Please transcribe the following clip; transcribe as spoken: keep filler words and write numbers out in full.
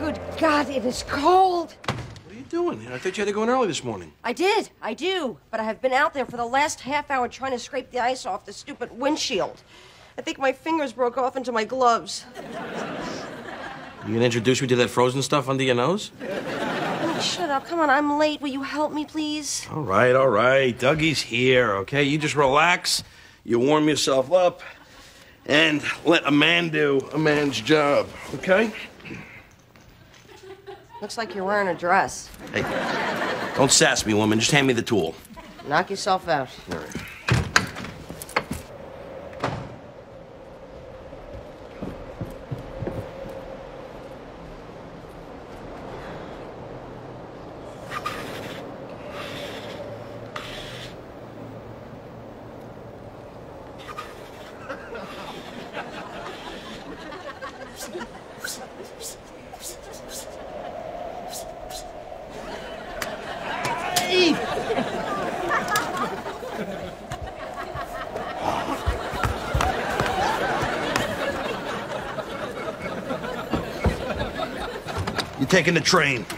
Good God, it is cold. What are you doing? I thought you had to go in early this morning. I did, I do. But I have been out there for the last half hour trying to scrape the ice off the stupid windshield. I think my fingers broke off into my gloves. You gonna introduce me to that frozen stuff under your nose? Oh, shut up. Come on, I'm late. Will you help me, please? All right, all right. Dougie's here, okay? You just relax, you warm yourself up, and let a man do a man's job, okay? Looks like you're wearing a dress. Hey, don't sass me, woman. Just hand me the tool. Knock yourself out. All right. You're taking the train.